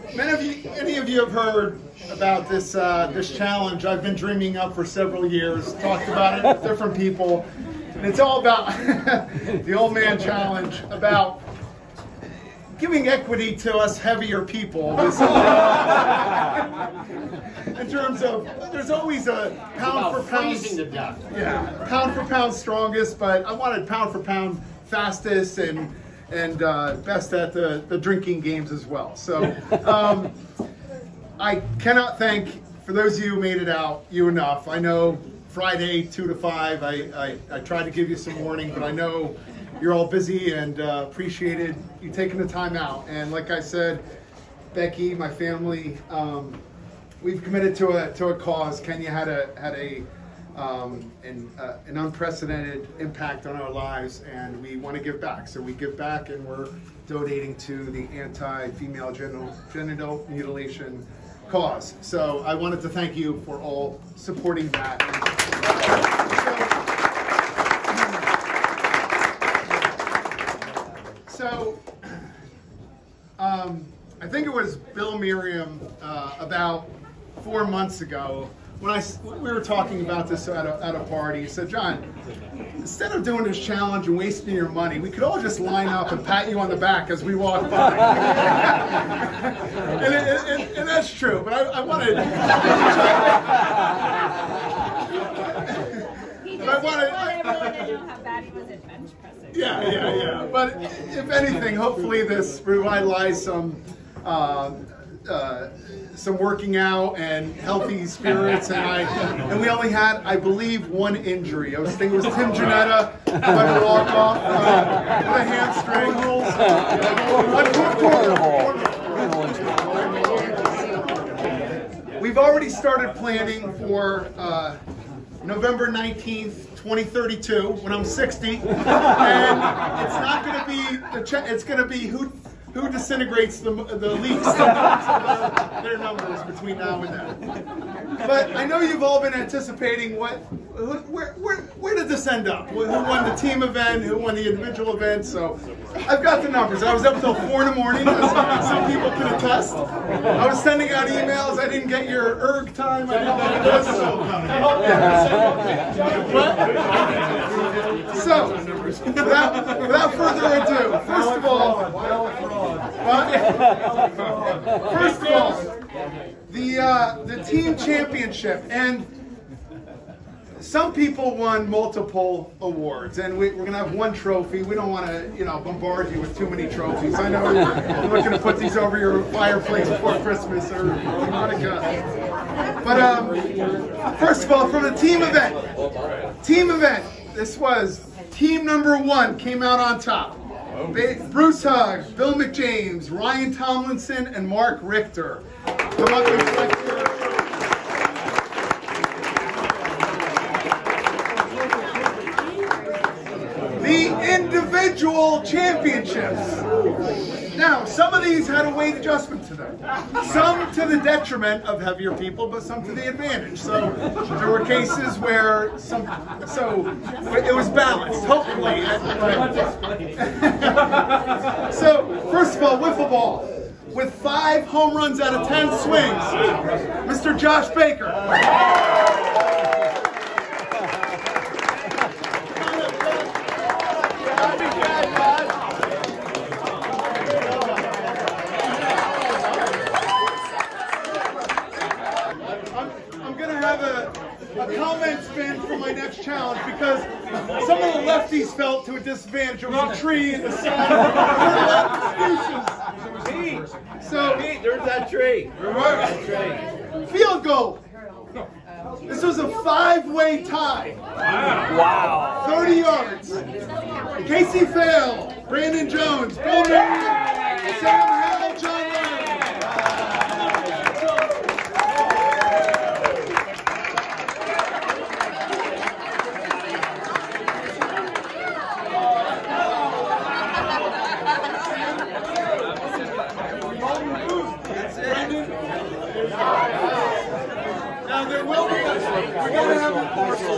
Many of you have heard about this this challenge I've been dreaming up for several years. Talked about it with different people, and it's all about the old man challenge, about giving equity to us heavier people. In terms of, there's always a pound for pound. Yeah, pound for pound strongest, but I wanted pound for pound fastest and best at the drinking games as well. So I cannot thank, for those of you who made it out, you enough. I know Friday 2 to 5, I tried to give you some warning, but I know you're all busy, and appreciated you taking the time out. And like I said, Becky, my family, we've committed to a cause. Kenya had an unprecedented impact on our lives, and we want to give back. So we give back, and we're donating to the anti-female genital mutilation cause. So I wanted to thank you for all supporting that. So I think it was Bill Miriam about 4 months ago when we were talking about this at a party. He said, "John, instead of doing this challenge and wasting your money, we could all just line up and pat you on the back as we walk by." and that's true, but I wanted... I want everyone to know how bad he was at bench pressing. Yeah. But if anything, hopefully this revitalized some working out and healthy spirits. And we only had, I believe, one injury. I was thinking it was Tim Janetta, who had to walk off with a hamstring. We've already started planning for November 19th, 2032, when I'm 60, and it's not going to be it's going to be who disintegrates the least their numbers between now and then. But I know you've all been anticipating where did this end up? Who won the team event? Who won the individual event? So I've got the numbers. I was up till 4 in the morning, as some people can attest. I was sending out emails. I didn't get your erg time. I didn't get this. So without further ado, first of all, the team championship, and some people won multiple awards, and we're going to have one trophy. We don't want to, bombard you with too many trophies. I know you're looking to put these over your fireplace before Christmas or Hanukkah. But first of all, from the team event, this was team number 1 came out on top. Bruce Hugg, Bill McJames, Ryan Tomlinson, and Mark Richter. Come up and select your... The individual championships. Now, some of these had a weight adjustment to them. Some to the detriment of heavier people, but some to the advantage. So there were cases where it was balanced, hopefully. So, first of all, wiffle ball. With 5 home runs out of 10 swings, Mr. Josh Baker. A comment spin for my next challenge, because some of the lefties felt to a disadvantage. There was a tree in the sun. So there's that tree. Field goal. This was a 5-way tie. Wow. 30 yards. Casey Fail, Brandon Jones, Bill Miriam, Sam Howell, John Ryan. Now there will be, we're going to have a parcel.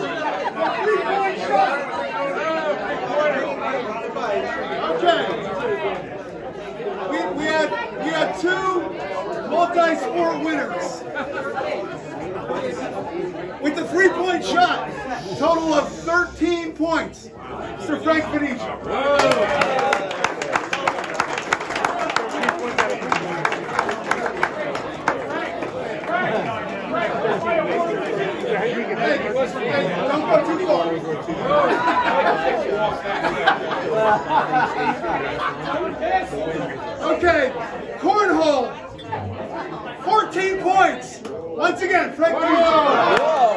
Okay. We had two multi-sport winners. With the three-point shot, total of 13 points, Mr. Frank Venetia. Hey, don't go too far. Okay, cornhole, 14 points. Once again, Frank Venetia.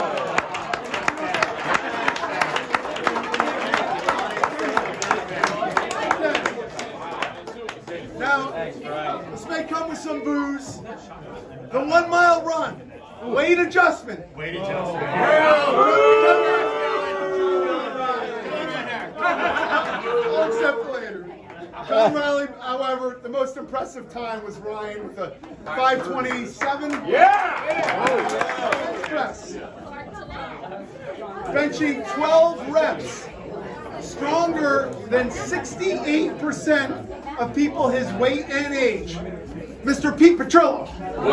Now, this may come with some booze. The 1 mile run, weight adjustment. Weight adjustment. I'll accept later. John Reilly, however, the most impressive time was Ryan with a 5:27. Press. Benching 12 reps. Stronger than 68% of people his weight and age. Mr. Pete Petrillo.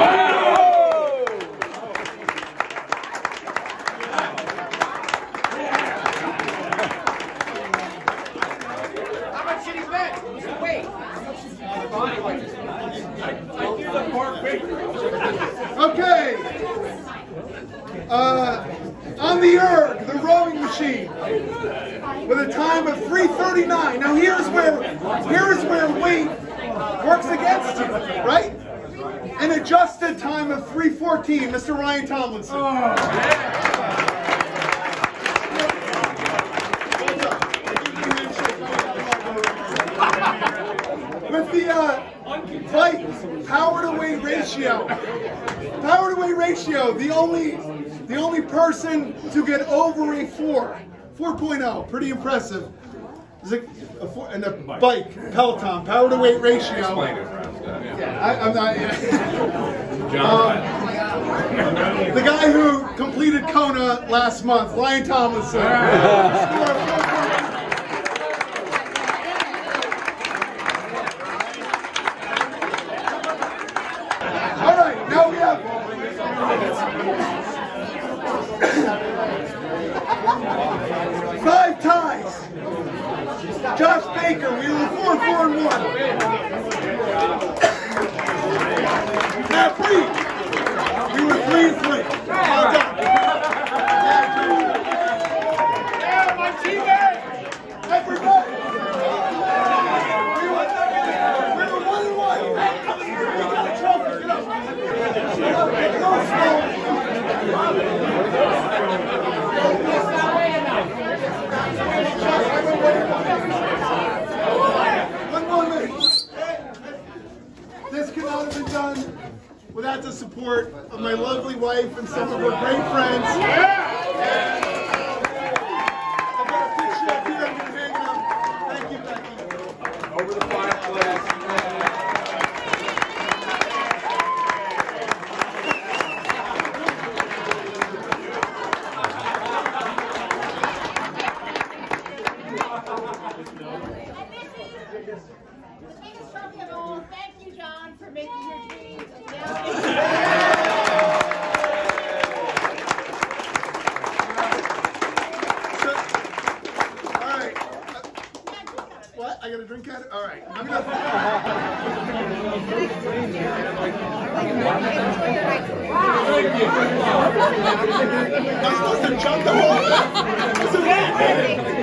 Okay. On the erg, the rowing machine, with a time of 3:39. Now here's where weight works against you, right? An adjusted time of 3:14, Mr. Ryan Tomlinson. With the bike power to weight ratio. Power to weight ratio, the only person to get over a 4.0, pretty impressive. And a bike, Peloton, power to weight ratio. Yeah, I'm not. The guy who completed Kona last month, Ryan Tomlinson. All right, now we have 5 ties. Josh Baker, we were 4-4-1. Matt Reed, we were 3-3. Well done. Yeah, my teammate. Everybody. We were 1-1. We got a trophy. Get One more minute. This could not have been done without the support of my lovely wife and some of her great friends. I've got a picture up here I'm going to hang up. Thank you, Becky. Over the fireplace. Thank you, John, for making your dreams a All right. What? I got a drink at it? All right. I'm going to... Am I supposed to jump the whole thing?